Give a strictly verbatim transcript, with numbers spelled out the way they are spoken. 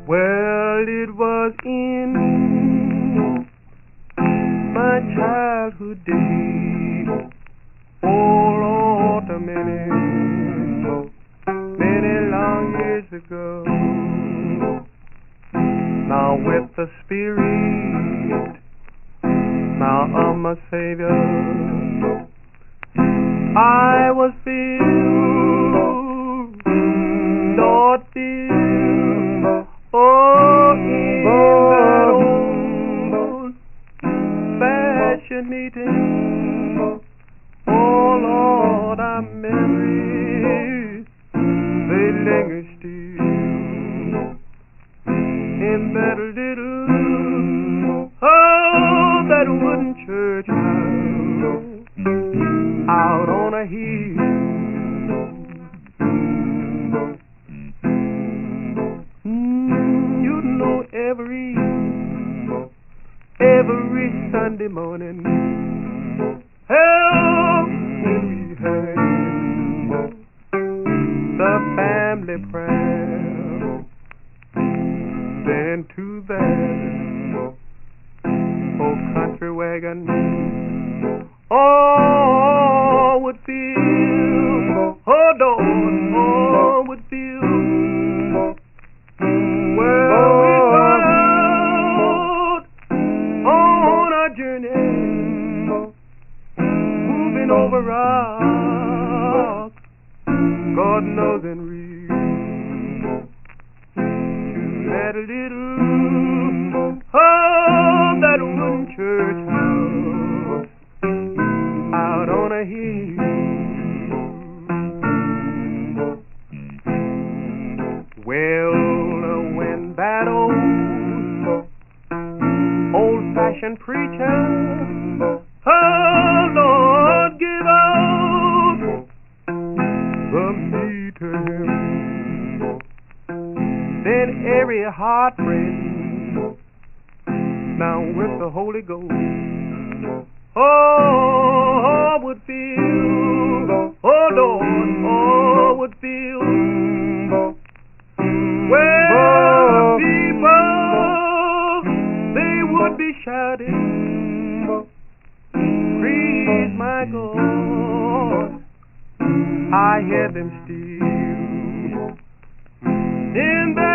Well, it was in my childhood days. Oh Lord, a many, many long years ago. Now with the Spirit, now of my Savior, I was filled, Lord, filled. Oh, in that old fascinating, oh Lord, I'm memories, they linger still in that little, oh, that wooden church house out on a hill. Every, every Sunday morning, help me have the family prayer. Then to that old country wagon, all would feel, oh Lord, all would feel. Well, moving over rocks, God knows and real, to that little, oh, that wooden church house out on a hill. Well, when that old, old-fashioned preacher, oh Lord, give out from me to him, then every heartbreak now with the Holy Ghost, oh, would feel, oh Lord, oh, would feel. Well, people, they would be shouting, praise my God, I hear them still in that